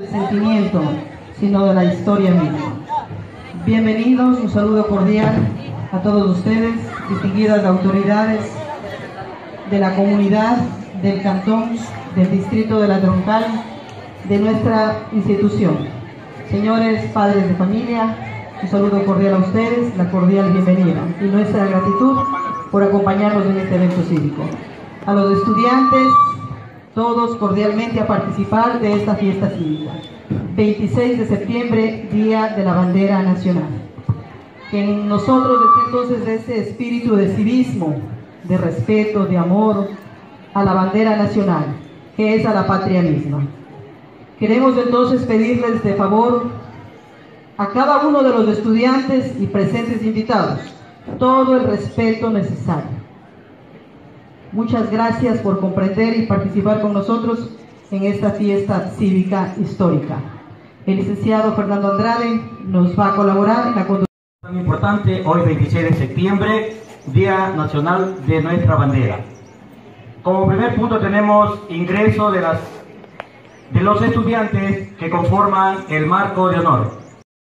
sentimiento, sino de la historia misma. Bienvenidos, un saludo cordial a todos ustedes, distinguidas autoridades de la comunidad, del cantón, del distrito de La Troncal, de nuestra institución. Señores padres de familia, un saludo cordial a ustedes, la cordial bienvenida y nuestra gratitud por acompañarnos en este evento cívico. A los estudiantes, todos cordialmente a participar de esta fiesta cívica. 26 de septiembre, Día de la Bandera Nacional. Que en nosotros esté entonces ese espíritu de civismo, de respeto, de amor a la bandera nacional, que es a la patria misma. Queremos entonces pedirles de favor a cada uno de los estudiantes y presentes invitados todo el respeto necesario. Muchas gracias por comprender y participar con nosotros en esta fiesta cívica histórica. El licenciado Fernando Andrade nos va a colaborar en la conducción. Tan importante, hoy 26 de septiembre, Día Nacional de nuestra bandera. Como primer punto tenemos ingreso de los estudiantes que conforman el marco de honor.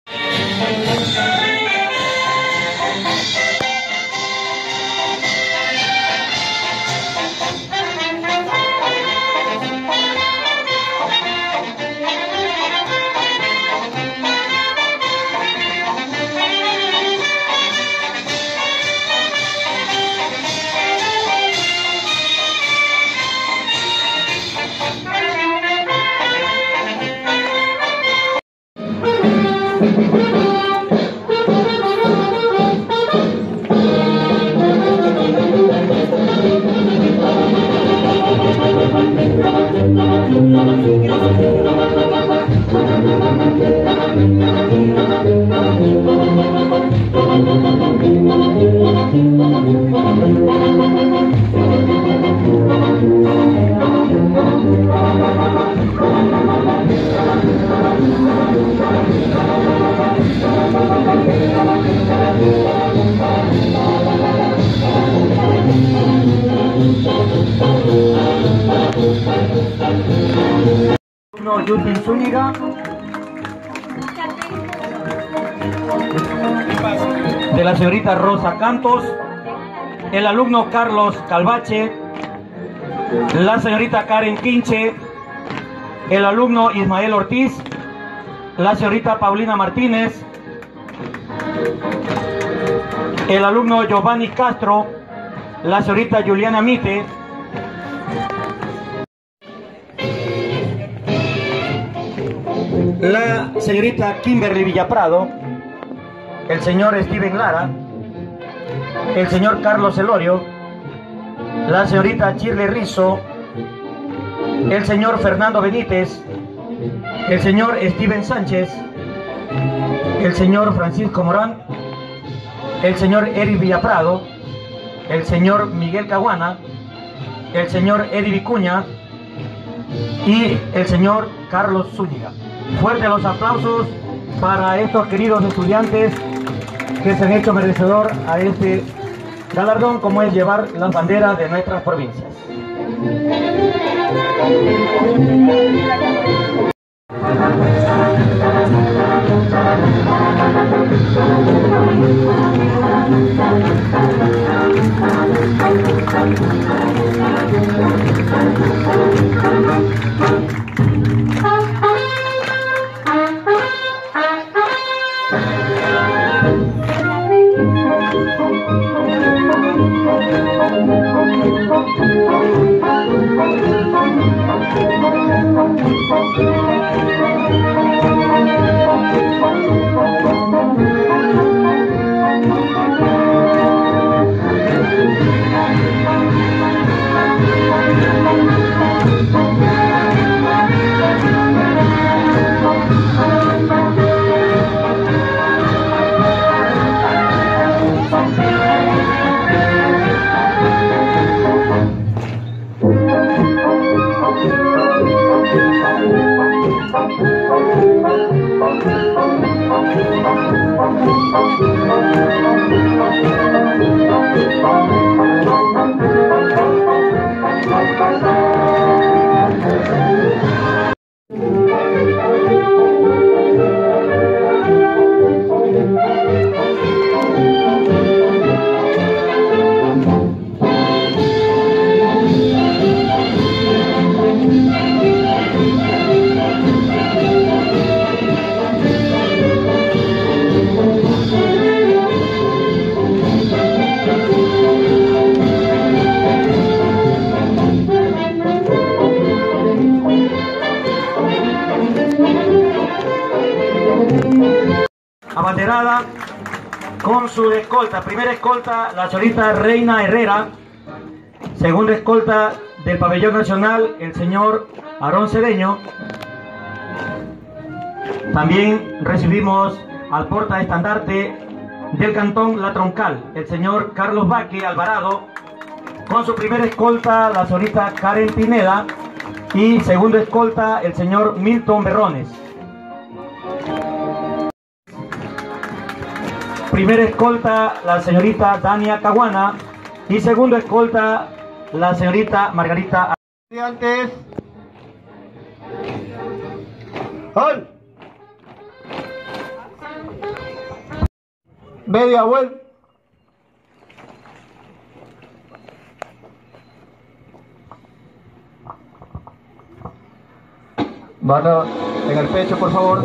Yustin Zúñiga, de la señorita Rosa Cantos, el alumno Carlos Calvache, la señorita Karen Quinche, el alumno Ismael Ortiz, la señorita Paulina Martínez, el alumno Giovanni Castro, la señorita Juliana Mite, la señorita Kimberly Villaprado, el señor Steven Lara, el señor Carlos Elorio, la señorita Shirley Rizzo, el señor Fernando Benítez, el señor Steven Sánchez, el señor Francisco Morán, el señor Eric Villaprado, el señor Miguel Caguana, el señor Eddie Vicuña y el señor Carlos Zúñiga. Fuertes los aplausos para estos queridos estudiantes que se han hecho merecedor a este galardón, como es llevar las banderas de nuestras provincias. Abanderada con su escolta. Primera escolta, la señorita Reina Herrera. Segunda escolta del Pabellón Nacional, el señor Aarón Cedeño. También recibimos al portaestandarte del Cantón La Troncal, el señor Carlos Baque Alvarado. Con su primera escolta, la señorita Karen Pineda. Y segunda escolta, el señor Milton Berrones. Primera escolta, la señorita Dania Caguana. Y segunda escolta, la señorita Margarita. Estudiantes. ¡Al! Media vuelta. Mano en el pecho, por favor.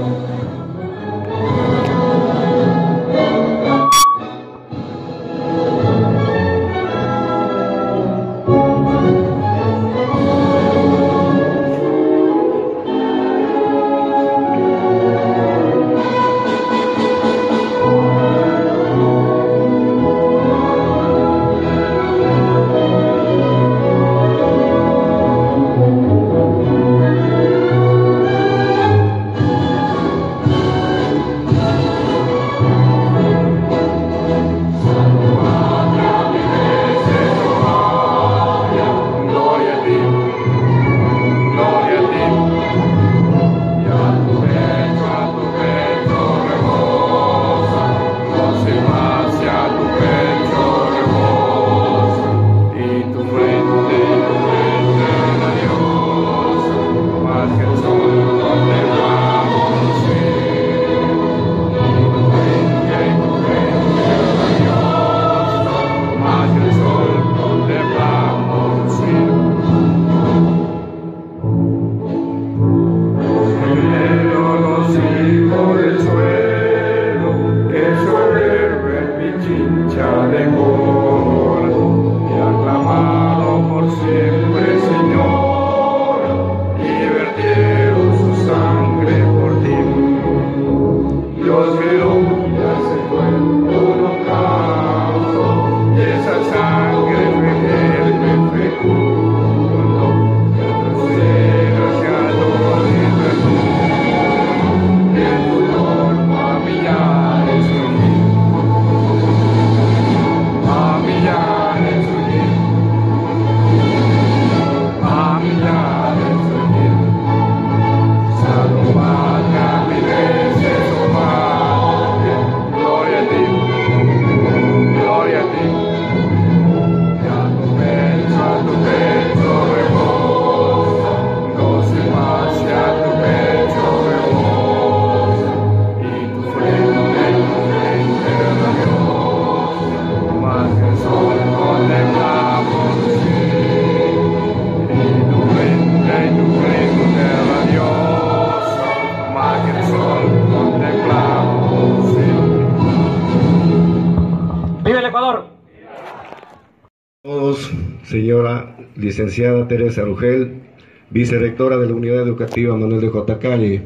Señora licenciada Teresa Rugel, vicerrectora de la Unidad Educativa Manuel de J. Calle,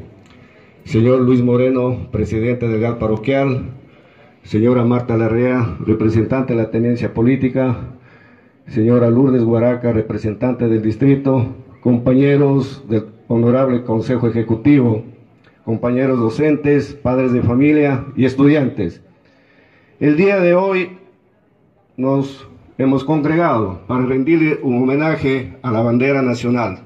señor Luis Moreno, presidente del GAL parroquial, señora Marta Larrea, representante de la tenencia política, señora Lourdes Guaraca, representante del distrito, compañeros del honorable Consejo Ejecutivo, compañeros docentes, padres de familia y estudiantes. El día de hoy nos hemos congregado para rendirle un homenaje a la bandera nacional.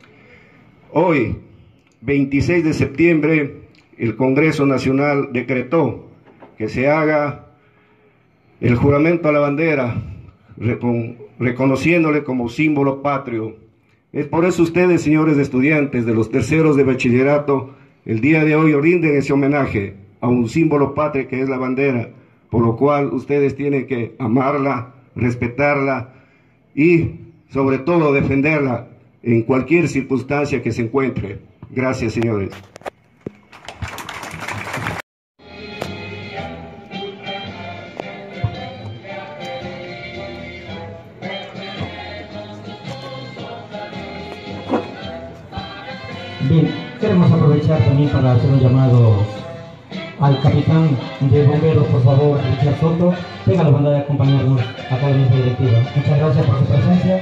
Hoy, 26 de septiembre, el Congreso Nacional decretó que se haga el juramento a la bandera, reconociéndole como símbolo patrio. Es por eso ustedes, señores estudiantes de los terceros de bachillerato, el día de hoy rinden ese homenaje a un símbolo patrio que es la bandera, por lo cual ustedes tienen que amarla, respetarla y sobre todo defenderla en cualquier circunstancia que se encuentre. Gracias, señores. Bien, queremos aprovechar también para hacer un llamado al capitán de bomberos, por favor, Richard Soto. Tenga la bondad de acompañarnos a cada mesa directiva. Muchas gracias por su presencia.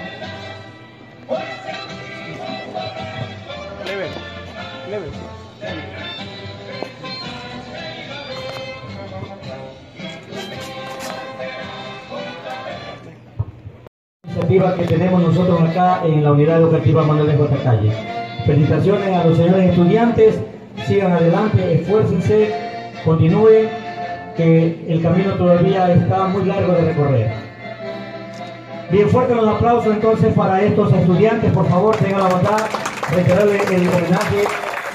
Iniciativa que tenemos nosotros acá en la unidad educativa Manuel de Jotacalle. Felicitaciones a los señores estudiantes, sigan adelante, esfuércense, continúen, que el camino todavía está muy largo de recorrer. Bien, fuerte los aplausos entonces para estos estudiantes, por favor, tengan la bondad de reiterarle el homenaje.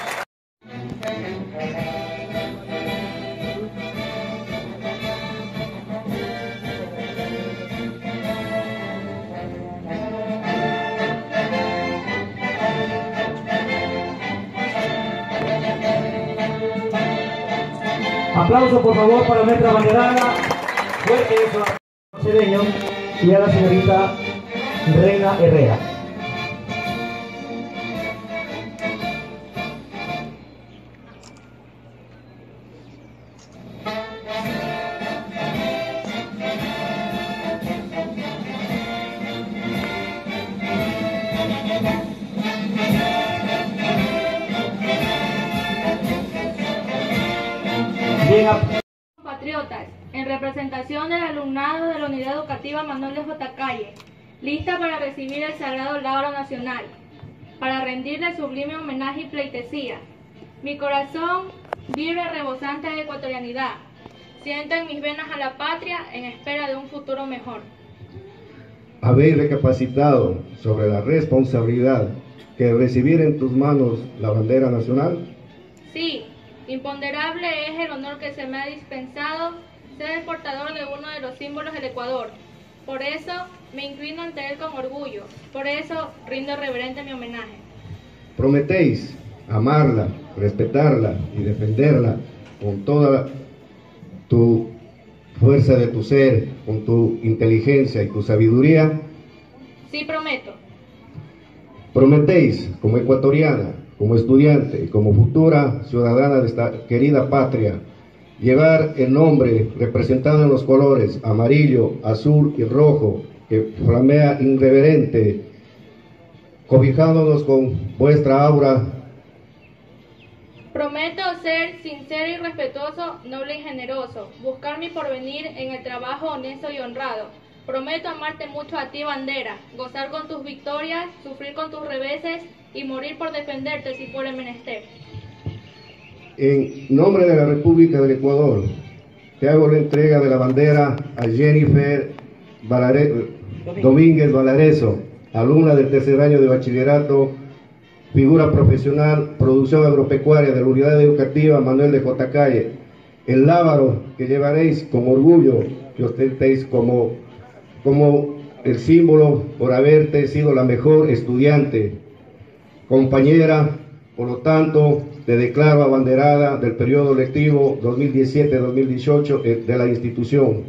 Aplauso por favor para nuestra banderada, fuerte eso a los cedeños y a la señorita Reina Herrera. Compatriotas, en representación del alumnado de la Unidad Educativa Manuel de Jotacalle, lista para recibir el Sagrado Lauro Nacional, para rendirle sublime homenaje y pleitesía. Mi corazón vibra rebosante de ecuatorianidad. Siento en mis venas a la patria en espera de un futuro mejor. Habéis recapacitado sobre la responsabilidad que recibir en tus manos la bandera nacional. Sí. Imponderable es el honor que se me ha dispensado ser el portador de uno de los símbolos del Ecuador. Por eso me inclino ante él con orgullo. Por eso rindo reverente mi homenaje. ¿Prometéis amarla, respetarla y defenderla con toda tu fuerza de tu ser, con tu inteligencia y tu sabiduría? Sí, prometo. ¿Prometéis, como ecuatoriana, como estudiante y como futura ciudadana de esta querida patria, llevar el nombre representado en los colores amarillo, azul y rojo, que flamea irreverente, cobijándonos con vuestra aura? Prometo ser sincero y respetuoso, noble y generoso, buscar mi porvenir en el trabajo honesto y honrado. Prometo amarte mucho a ti, bandera, gozar con tus victorias, sufrir con tus reveses y morir por defenderte si fuera menester. En nombre de la República del Ecuador, te hago la entrega de la bandera a Jennifer Domínguez Valareso, alumna del tercer año de bachillerato, figura profesional, producción agropecuaria de la Unidad Educativa Manuel de Jotacalle. El lábaro que llevaréis con orgullo, que ostentéis como el símbolo por haberte sido la mejor estudiante, compañera. Por lo tanto, te declaro abanderada del periodo lectivo 2017-2018 de la institución.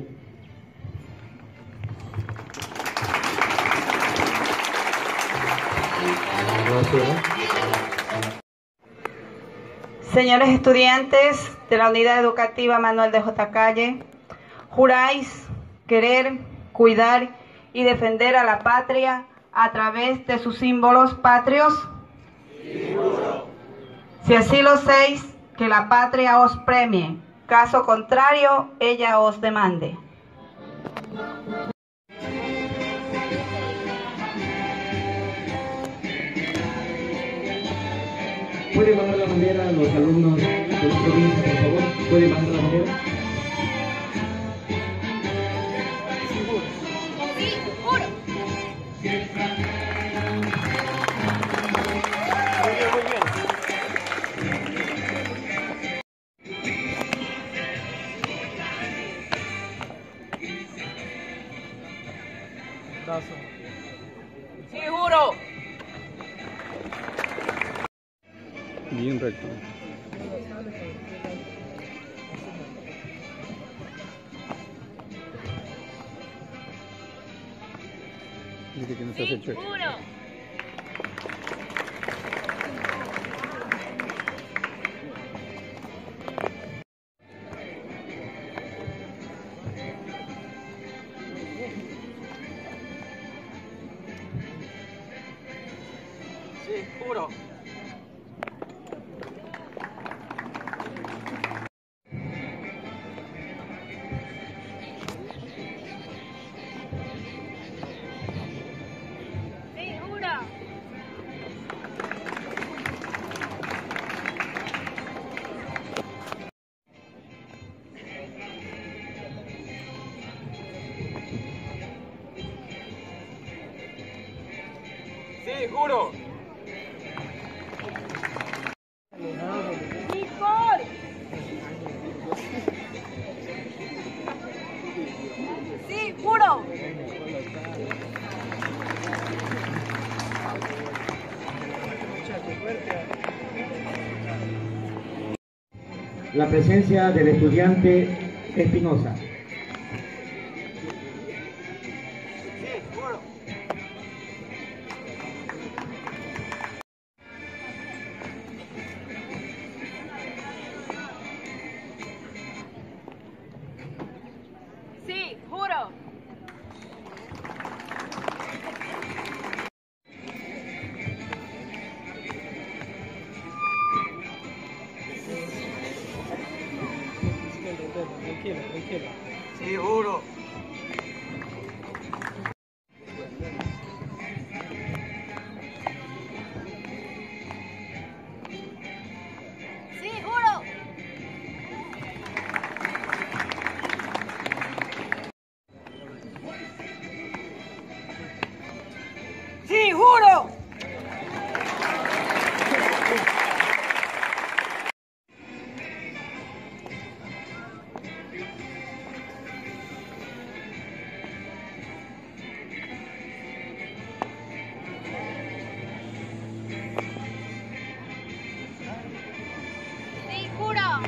Señores estudiantes de la Unidad Educativa Manuel de Jotacalle, juráis querer, cuidar y defender a la patria a través de sus símbolos patrios. Si así lo hacéis, que la patria os premie, caso contrario, ella os demande. ¿Pueden bajar la bandera los alumnos de la provincia, por favor? ¿Pueden bajar la bandera? recto. Dice que no se hace el pecho. Sí, juro. Sí, juro. Sí, juro. La presencia del estudiante Espinosa. Sí, juro. Sí, juro. Sí, juro. Sí, juro. Sí, juro.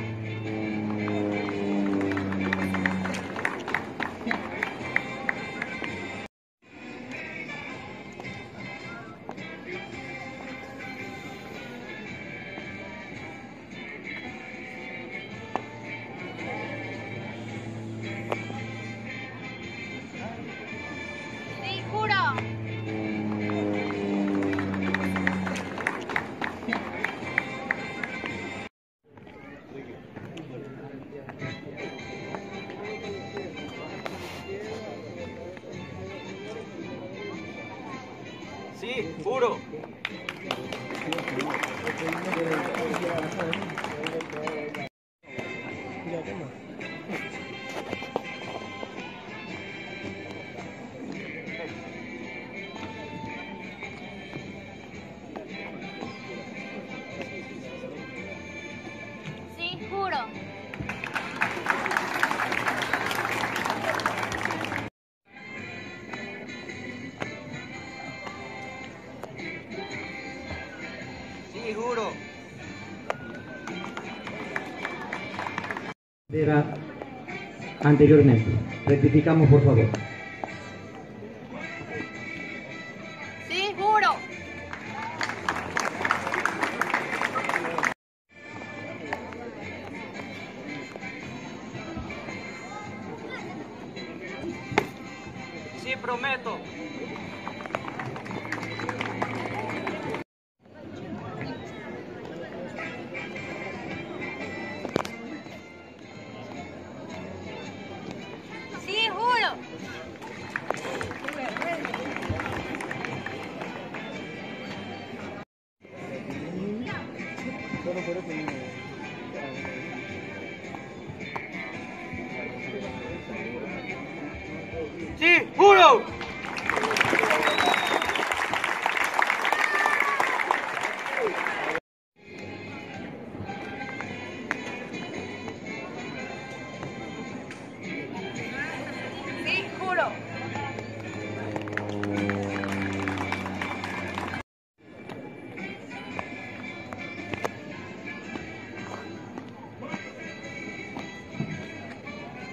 Sí, juro. Sí, juro. Sí, juro. Sí, juro. Era anteriormente. Rectificamos, por favor. Sí, juro. Sí, prometo. Sí, juro. Sí, juro. Sí, juro.